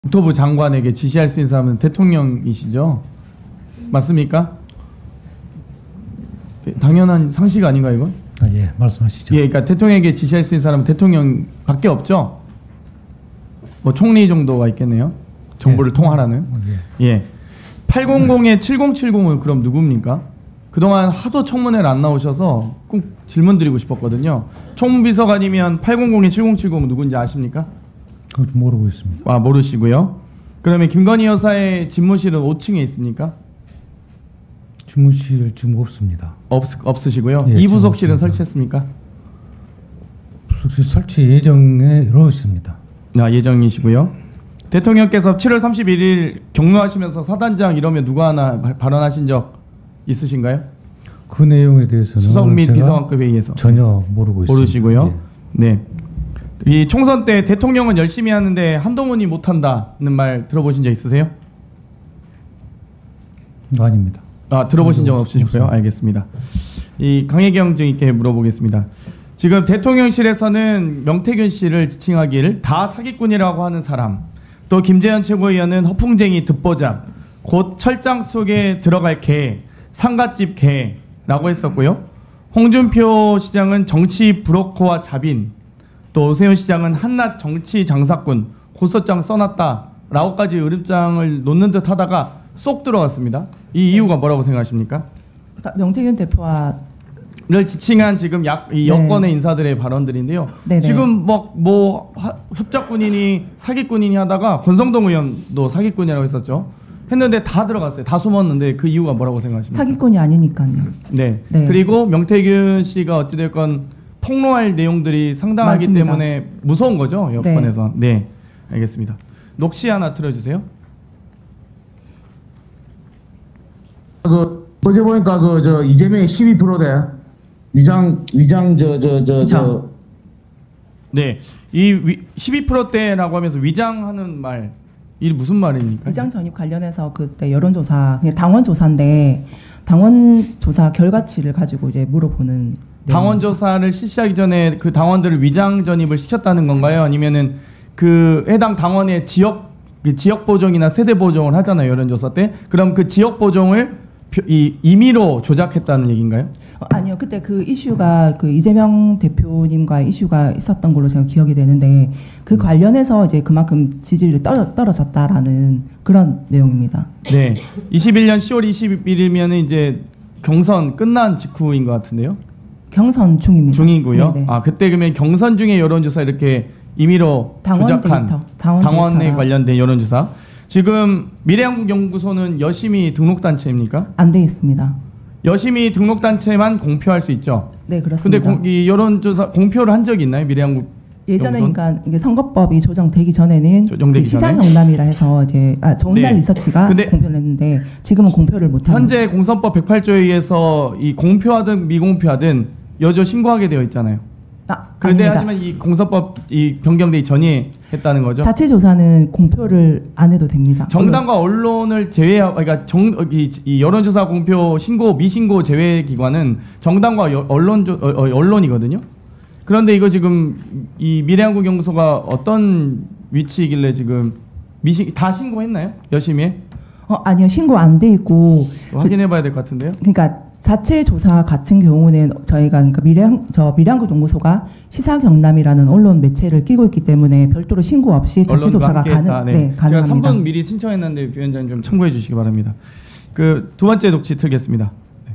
국토부 장관에게 지시할 수 있는 사람은 대통령이시죠? 맞습니까? 당연한 상식 아닌가 이건? 예, 말씀하시죠. 예, 그러니까 대통령에게 지시할 수 있는 사람은 대통령밖에 없죠? 뭐 총리 정도가 있겠네요. 정보를 통하라는. 예. 800에 7070은 그럼 누굽니까? 그동안 하도 청문회를 안 나오셔서 꼭 질문 드리고 싶었거든요. 총비서관이면 800에 7070은 누군지 아십니까? 그것도 모르고 있습니다. 아, 모르시고요. 그러면 김건희 여사의 집무실은 5층에 있습니까? 집무실 지금 없습니다. 없으시고요. 예, 이부속실은 설치했습니까? 설치 예정에 이루어 있습니다. 아, 예정이시고요. 대통령께서 7월 31일 격려하시면서 사단장 이러면 누가 하나 발언하신 적 있으신가요? 그 내용에 대해서는 수석 및 제가 비서관급 회의에서 전혀 모르고 있습니다. 모르시고요. 예. 네. 이 총선 때 대통령은 열심히 하는데 한동훈이 못한다는 말 들어보신 적 있으세요? 아닙니다. 아, 들어보신 적 없으시고요. 없습니다. 알겠습니다. 이 강혜경 증인께 물어보겠습니다. 지금 대통령실에서는 명태균 씨를 지칭하길 다 사기꾼이라고 하는 사람, 또 김재현 최고위원은 허풍쟁이 듣보잡, 곧 철장 속에 들어갈 개, 상갓집 개라고 했었고요. 홍준표 시장은 정치 브로커와 자빈, 또 오세훈 시장은 한낱 정치 장사꾼, 고소장 써놨다라고까지 으름장을 놓는 듯 하다가 쏙 들어갔습니다. 이 이유가 뭐라고 생각하십니까? 명태균 대표와 를 지칭한 지금 이 여권의 인사들의 발언들인데요. 네네. 지금 협작꾼이니 사기꾼이니 하다가 권성동 의원도 사기꾼이라고 했었죠. 했는데 다 들어갔어요. 다 숨었는데 그 이유가 뭐라고 생각하십니까? 사기꾼이 아니니까요. 네. 네. 그리고 명태균 씨가 어찌됐건 폭로할 내용들이 상당하기 맞습니다. 때문에 무서운 거죠. 여권에서. 네. 알겠습니다. 녹취 하나 틀어주세요. 어제 보니까 이재명이 12%대 위장 네. 이 12%대라고 하면서 위장하는 말, 이 무슨 말입니까? 위장 전입 관련해서 그때 여론조사, 그냥 당원 조사인데 당원 조사 결과치를 가지고 이제 물어보는. 당원 조사를 실시하기 전에 그 당원들을 위장 전입을 시켰다는 건가요? 아니면은 그 해당 당원의 지역 보정이나 세대 보정을 하잖아요, 여론조사 때. 그럼 그 지역 보정을 임의로 조작했다는 얘기인가요? 아니요, 그때 그 이슈가 그 이재명 대표님과 이슈가 있었던 걸로 제가 기억이 되는데 그 관련해서 이제 그만큼 지지율이 떨어졌다라는 그런 내용입니다. 네, 21년 10월 21일이면은 이제 경선 끝난 직후인 것 같은데요. 경선 중입니다. 중이고요. 네네. 아, 그때 그러면 경선 중에 여론조사 이렇게 임의로 조작한 당원에 관련된 여론조사. 지금 미래한국연구소는 여심이 등록단체입니까? 안 돼 있습니다. 여심이 등록단체만 공표할 수 있죠? 네, 그렇습니다. 근데 이 여론조사 공표를 한 적이 있나요? 미래한국 예전에 그러니까 이게 선거법이 조정되기 전에는 조정되기 그 시장 경남이라 해서 이제 좋은 날 리서치가 공표를 했는데 지금은 공표를 못 합니다. 현재 공선법 108조에 의해서 이 공표하든 미공표하든 여조 신고하게 되어 있잖아요. 그런데 하지만 이 공선법 변경되기 전에 했다는 거죠. 자체 조사는 공표를 안 해도 됩니다. 정당과 언론을 제외하고, 그러니까 이 여론조사 공표 신고 미신고 제외 기관은 정당과 언론이거든요. 그런데 이거 지금 이 미래한국연구소가 어떤 위치이길래 지금 다 신고했나요? 열심히? 아니요, 신고 안 돼 있고 확인해봐야 될 것 같은데요. 그러니까 자체 조사 같은 경우는 저희가 그러니까 미래한국연구소가 시사경남이라는 언론 매체를 끼고 있기 때문에 별도로 신고 없이 자체 조사가 가능합니다. 제가 3분 미리 신청했는데 위원장님 좀 참고해 주시기 바랍니다. 그 두 번째 녹취 틀겠습니다.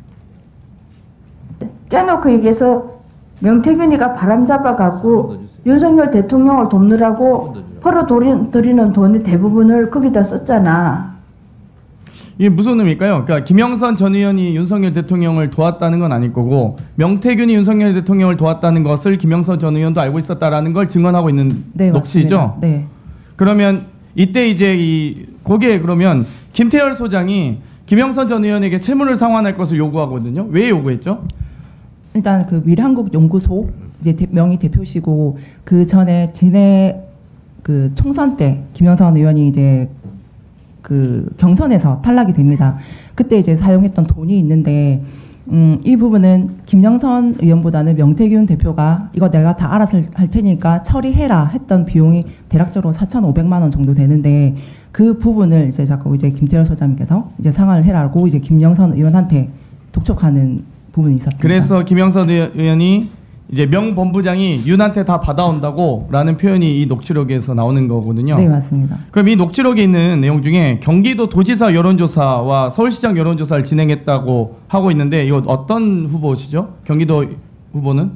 떼놓고 얘기해서 명태균이가 바람잡아갖고 윤석열 대통령을 돕느라고 벌어들이는 돈의 대부분을 거기다 썼잖아. 이게 무슨 의미일까요? 그러니까 김영선 전 의원이 윤석열 대통령을 도왔다는 건 아닐 거고 명태균이 윤석열 대통령을 도왔다는 것을 김영선 전 의원도 알고 있었다라는 걸 증언하고 있는 녹취죠. 맞습니다. 네. 그러면 이때 이제 거기에 그러면 김태열 소장이 김영선 전 의원에게 채무를 상환할 것을 요구하거든요. 왜 요구했죠? 일단 그 미래한국연구소 이제 명의 대표시고 그 전에 그 총선 때 김영선 의원이 이제 그 경선에서 탈락이 됩니다. 그때 이제 사용했던 돈이 있는데 이 부분은 김영선 의원보다는 명태균 대표가 이거 내가 다 알아서 할 테니까 처리해라 했던 비용이 대략적으로 4,500만 원 정도 되는데 그 부분을 이제 자꾸 이제 김태열 소장님께서 이제 상환을 해라고 이제 김영선 의원한테 독촉하는 부분이 있었습니다. 그래서 김영선 의원이 이제 명 본부장이 윤한테 다 받아온다고라는 표현이 이 녹취록에서 나오는 거거든요. 네, 맞습니다. 그럼 이 녹취록에 있는 내용 중에 경기도 도지사 여론조사와 서울시장 여론조사를 진행했다고 하고 있는데 이거 어떤 후보시죠? 경기도 후보는?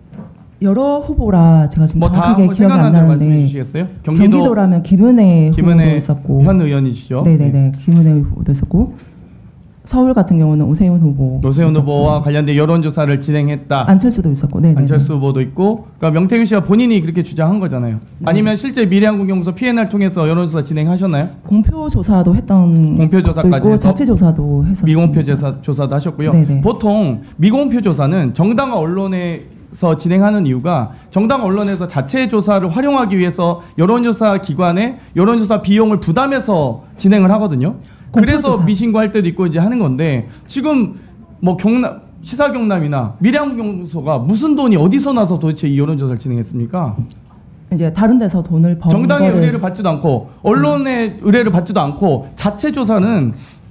여러 후보라 제가 지금 뭐 다 정확하게 한번 기억이 안 생각나는 대로 말씀해 나는데 주시겠어요? 경기도라면 김은혜 후보도 있었고 현 의원이시죠? 네네네 김은혜 후보도 있었고 서울 같은 경우는 오세훈 후보 노세훈 있었고, 후보와 관련된 여론조사를 진행했다. 안철수도 있었고 네네 안철수 후보도 있고, 그러니까 명태균 씨가 본인이 그렇게 주장한 거잖아요. 아니면 실제 미래한국연구소 PNR 통해서 여론조사 진행하셨나요? 공표 조사도 했던 공표 조사까지 것도 있고 해서? 자체 조사도 했었습니다. 미공표 조사도 하셨고요. 네네. 보통 미공표 조사는 정당 언론에서 진행하는 이유가 정당 언론에서 자체 조사를 활용하기 위해서 여론조사 기관에 여론조사 비용을 부담해서 진행을 하거든요. 그래서 공표조사. 미신고할 때도 있고 이제 하는 건데 지금 뭐 경남 시사경남이나 미래한국연구소가 무슨 돈이 어디서 나서 도대체 이 여론조사를 진행했습니까? 이제 다른 데서 돈을 번 정당의 거를 의뢰를 받지도 않고 언론의 의뢰를 받지도 않고 자체 조사는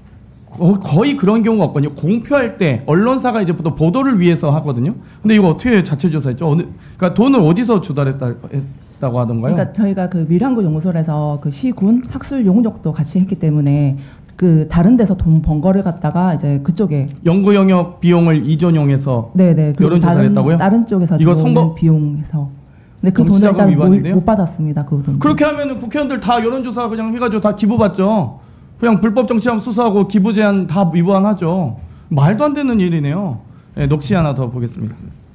거의 그런 경우가 없거든요. 공표할 때 언론사가 이제 보통 보도를 위해서 하거든요. 근데 이거 어떻게 자체 조사했죠? 그러니까 돈을 어디서 주달했다고 하던가요? 그러니까 저희가 그 미래한국 연구소에서 그 시군 학술 용역도 같이 했기 때문에 그 다른 데서 돈 번 거를 갖다가 이제 그쪽에 연구 영역 비용을 이전용해서 네네 그리고 여론조사를 했다고요? 다른 쪽에서 이거 들어오는 선거- 비용에서 근데 그 돈을 정치자금 일단 위반인데요? 못 받았습니다. 그 돈. 그렇게 하면은 국회의원들 다 여론조사 그냥 해가지고 다 기부 받죠. 그냥 불법 정치하면 수사하고 기부 제한 다 위반하죠. 말도 안 되는 일이네요. 네, 녹취 하나 더 보겠습니다.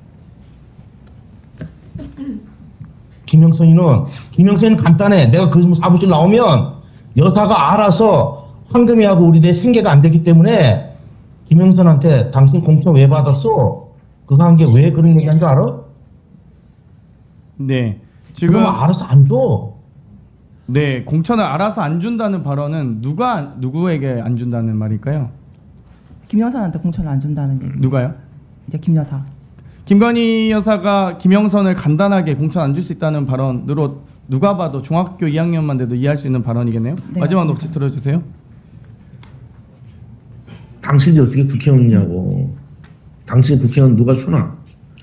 김영선이는 간단해. 내가 그 사무실 나오면 여사가 알아서 황금이하고 우리 내 생계가 안 되기 때문에 김영선한테 당신 공천 왜 받았어? 그거 한 게 왜 그런 얘기한 줄 알아? 네, 지금 그거 알아서 안 줘. 네 공천을 알아서 안 준다는 발언은 누구에게 안 준다는 말일까요? 김영선한테 공천을 안 준다는 얘기. 누가요? 이제 김 여사. 김건희 여사가 김영선을 간단하게 공천 안 줄 수 있다는 발언으로 누가 봐도 중학교 2학년만 돼도 이해할 수 있는 발언이겠네요. 네, 마지막 맞습니다. 녹취 들어주세요. 당신이 어떻게 국회의원이냐고. 당신 국회의원 누가 주나?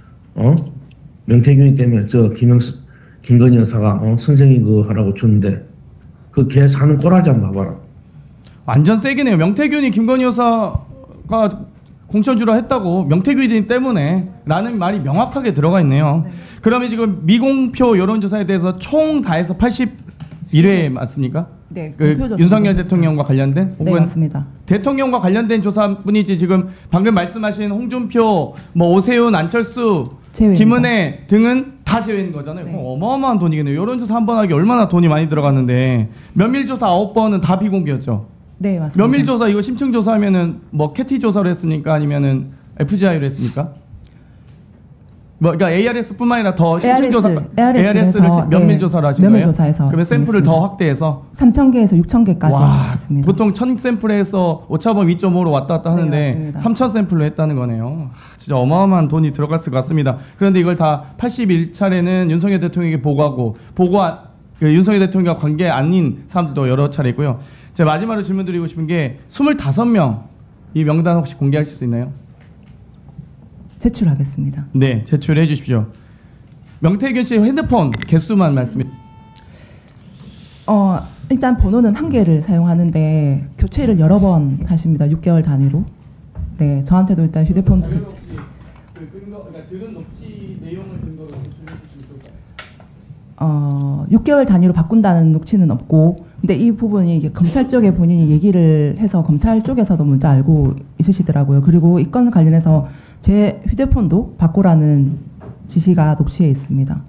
명태균이 때문에 김건희 여사가 선생님 그거 하라고 줬는데 그 걔 사는 꼬라지 한번 봐봐라. 완전 세긴 해요. 명태균이 김건희 여사가 공천 주라 했다고 명태균이 때문에 라는 말이 명확하게 들어가 있네요. 그러면 지금 미공표 여론조사에 대해서 총 다 해서 81회 맞습니까? 네. 그 공표 조사 윤석열 했습니다. 대통령과 관련된? 네 맞습니다. 대통령과 관련된 조사뿐이지 지금 방금 말씀하신 홍준표, 뭐 오세훈, 안철수, 제외입니다. 김은혜 등은 다 제외인 거잖아요. 네. 그럼 어마어마한 돈이겠네요. 여론조사 한 번 하기 얼마나 돈이 많이 들어갔는데 면밀조사 9번은 다 비공개였죠. 네 맞습니다. 면밀조사 이거 심층조사하면은 뭐 캐티 조사로 했습니까? 아니면은 FGI로 했습니까? 뭐 그러니까 ARS뿐만 아니라 더 심층조사 ARS를 면밀조사로 하신 거예요? 면밀조사에서 그러면 샘플을 더 확대해서 3,000개에서 6,000개까지 와, 했습니다. 보통 1000샘플에서 오차범 2.5로 왔다 갔다 하는데 네, 맞습니다. 3000샘플로 했다는 거네요. 진짜 어마어마한 돈이 들어갔을 것 같습니다. 그런데 이걸 다 81차례는 윤석열 대통령에게 보고하고 그 윤석열 대통령과 관계 아닌 사람들도 여러 차례 있고요. 제가 마지막으로 질문 드리고 싶은 게 25명 이 명단 혹시 공개하실 수 있나요? 제출하겠습니다. 네, 제출해 주십시오. 명태균 씨 핸드폰 개수만 말씀해 주세요. 일단 번호는 한 개를 사용하는데 교체를 여러 번 하십니다. 6개월 단위로. 네, 저한테도 일단 휴대폰 교체. 들은 녹취 내용을 근거로 제출해 주시면 좋을까요? 6개월 단위로 바꾼다는 녹취는 없고, 근데 이 부분이 이게 검찰 쪽에 본인이 얘기를 해서 검찰 쪽에서도 먼저 알고 있으시더라고요. 그리고 이 건 관련해서 제 휴대폰도 바꾸라는 지시가 녹취에 있습니다.